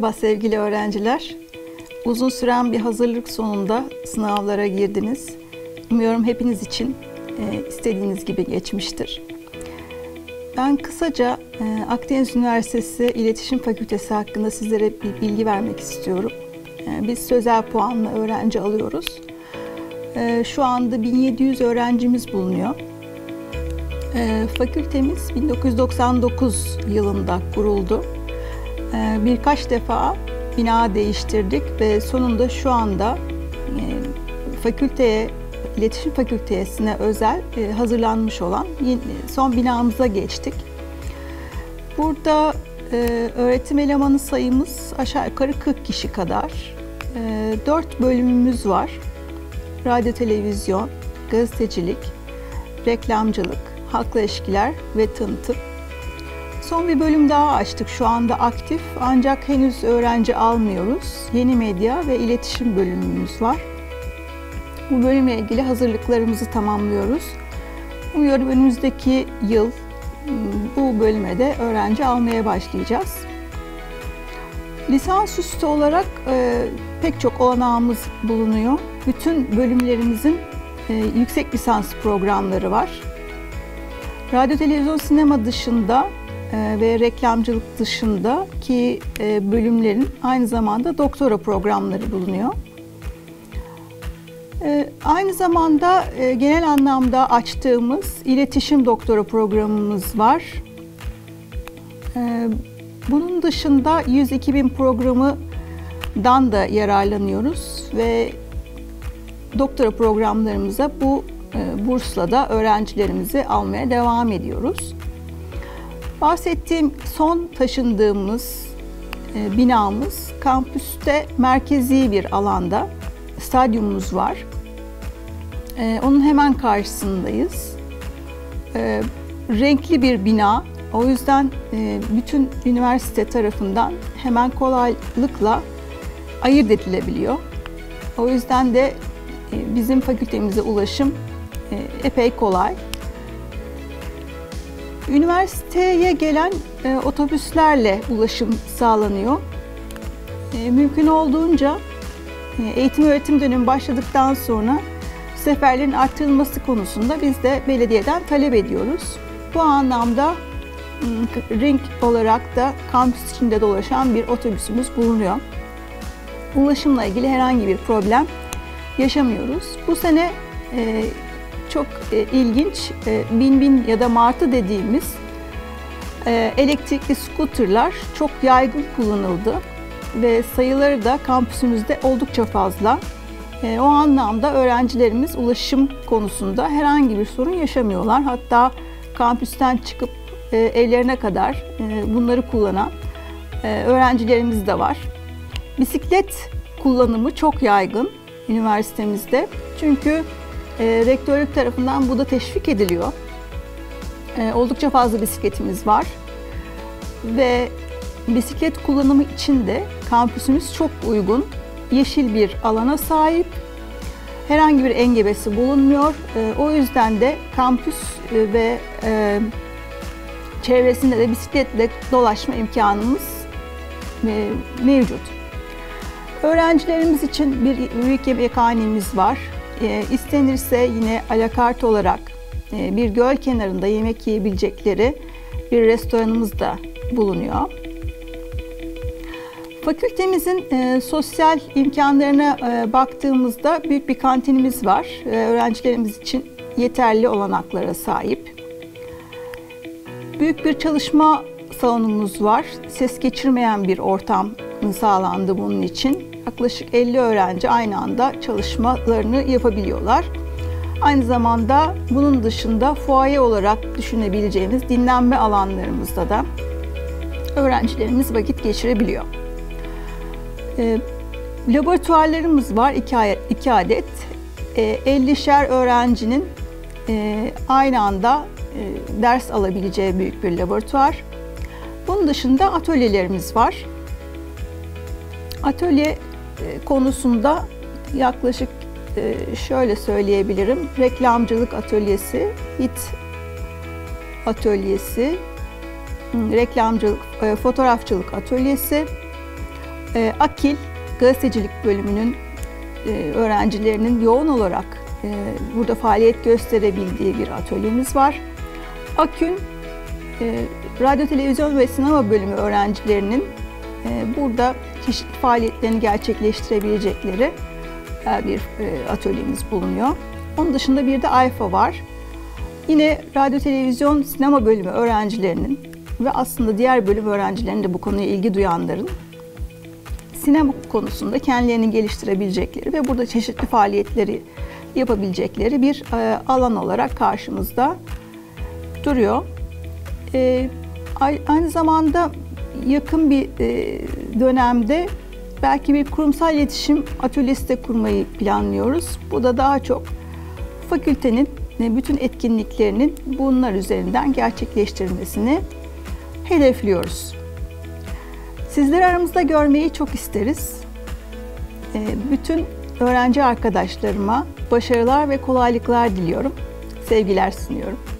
Merhaba sevgili öğrenciler. Uzun süren bir hazırlık sonunda sınavlara girdiniz. Umuyorum hepiniz için istediğiniz gibi geçmiştir. Ben kısaca Akdeniz Üniversitesi İletişim Fakültesi hakkında sizlere bir bilgi vermek istiyorum. Biz sözel puanla öğrenci alıyoruz. Şu anda 1700 öğrencimiz bulunuyor. Fakültemiz 1999 yılında kuruldu. Birkaç defa bina değiştirdik ve sonunda şu anda İletişim Fakültesi'ne özel hazırlanmış olan son binamıza geçtik. Burada öğretim elemanı sayımız aşağı yukarı 40 kişi kadar. 4 bölümümüz var. Radyo, televizyon, gazetecilik, reklamcılık, halkla ilişkiler ve tanıtım. Son bir bölüm daha açtık. Şu anda aktif ancak henüz öğrenci almıyoruz. Yeni medya ve iletişim bölümümüz var. Bu bölümle ilgili hazırlıklarımızı tamamlıyoruz. Umuyorum önümüzdeki yıl bu bölüme de öğrenci almaya başlayacağız. Lisansüstü olarak pek çok olanağımız bulunuyor. Bütün bölümlerimizin yüksek lisans programları var. Radyo, televizyon, sinema dışında ve reklamcılık dışındaki bölümlerin aynı zamanda doktora programları bulunuyor. Aynı zamanda genel anlamda açtığımız iletişim doktora programımız var. Bunun dışında 102.000 programından da yararlanıyoruz ve doktora programlarımıza bu bursla da öğrencilerimizi almaya devam ediyoruz. Bahsettiğim son taşındığımız binamız kampüste merkezi bir alanda. Stadyumumuz var. Onun hemen karşısındayız. Renkli bir bina. O yüzden bütün üniversite tarafından hemen kolaylıkla ayırt edilebiliyor. O yüzden de bizim fakültemize ulaşım epey kolay. Üniversiteye gelen otobüslerle ulaşım sağlanıyor. Mümkün olduğunca eğitim öğretim dönemi başladıktan sonra seferlerin arttırılması konusunda biz de belediyeden talep ediyoruz. Bu anlamda ring olarak da kampüs içinde dolaşan bir otobüsümüz bulunuyor. Ulaşımla ilgili herhangi bir problem yaşamıyoruz. Bu sene çok ilginç bin ya da martı dediğimiz elektrikli scooterlar çok yaygın kullanıldı ve sayıları da kampüsümüzde oldukça fazla. O anlamda öğrencilerimiz ulaşım konusunda herhangi bir sorun yaşamıyorlar. Hatta kampüsten çıkıp evlerine kadar bunları kullanan öğrencilerimiz de var. Bisiklet kullanımı çok yaygın üniversitemizde. Çünkü rektörlük tarafından bu da teşvik ediliyor. Oldukça fazla bisikletimiz var. Ve bisiklet kullanımı için de kampüsümüz çok uygun. Yeşil bir alana sahip. Herhangi bir engebesi bulunmuyor. O yüzden de kampüs ve çevresinde de bisikletle dolaşma imkanımız mevcut. Öğrencilerimiz için bir büyük yemekhanemiz var. İstenirse yine alakart olarak bir göl kenarında yemek yiyebilecekleri bir restoranımız da bulunuyor. Fakültemizin sosyal imkanlarına baktığımızda büyük bir kantinimiz var. Öğrencilerimiz için yeterli olanaklara sahip. Büyük bir çalışma salonumuz var. Ses geçirmeyen bir ortam sağlandı bunun için. Yaklaşık 50 öğrenci aynı anda çalışmalarını yapabiliyorlar. Aynı zamanda bunun dışında fuaye olarak düşünebileceğimiz dinlenme alanlarımızda da öğrencilerimiz vakit geçirebiliyor. Laboratuvarlarımız var 2 adet. 50'şer öğrencinin aynı anda ders alabileceği büyük bir laboratuvar. Bunun dışında atölyelerimiz var. Atölye konusunda yaklaşık şöyle söyleyebilirim. Reklamcılık atölyesi, IT atölyesi, reklamcılık, fotoğrafçılık atölyesi, Akil gazetecilik bölümünün öğrencilerinin yoğun olarak burada faaliyet gösterebildiği bir atölyemiz var. Akün radyo, televizyon ve sinema bölümü öğrencilerinin burada çeşitli faaliyetlerini gerçekleştirebilecekleri bir atölyemiz bulunuyor. Onun dışında bir de AYFA var. Yine radyo, televizyon, sinema bölümü öğrencilerinin ve aslında diğer bölüm öğrencilerinin de bu konuya ilgi duyanların sinema konusunda kendilerini geliştirebilecekleri ve burada çeşitli faaliyetleri yapabilecekleri bir alan olarak karşımızda duruyor. Aynı zamanda yakın bir dönemde belki bir kurumsal iletişim atölyesi de kurmayı planlıyoruz. Bu da daha çok fakültenin bütün etkinliklerinin bunlar üzerinden gerçekleştirilmesini hedefliyoruz. Sizleri aramızda görmeyi çok isteriz. Bütün öğrenci arkadaşlarıma başarılar ve kolaylıklar diliyorum. Sevgiler sunuyorum.